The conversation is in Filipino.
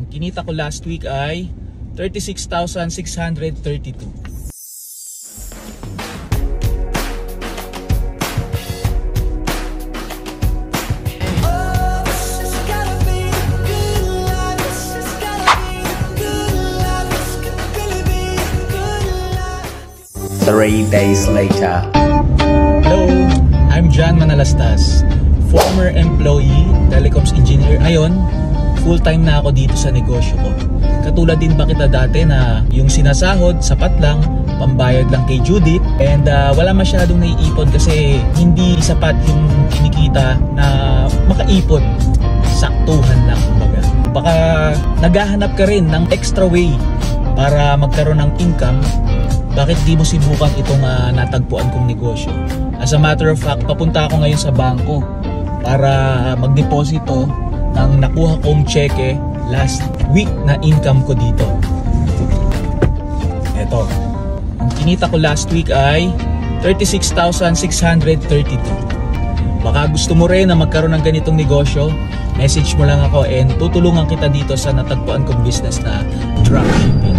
kinita ko last week ay 36,632. Three days later. Hello, I'm John Manalastas, former employee, telecoms engineer. Ngayon, full-time na ako dito sa negosyo ko. Katulad din ba kita dati na yung sinasahod, sapat lang, pambayad lang kay Judith, and wala masyadong naiipon kasi hindi sapat yung kinikita na makaipon. Saktuhan lang, kumbaga. Baka naghahanap ka rin ng extra way para magkaroon ng income. Bakit di mo sibukan itong natagpuan kong negosyo? As a matter of fact, papunta ako ngayon sa bangko para magdeposito ng nakuha kong cheque last week na income ko dito. Eto, ang kinita ko last week ay 36,632. Baka gusto mo rin na magkaroon ng ganitong negosyo, message mo lang ako and tutulungan kita dito sa natagpuan kong business na dropshipping.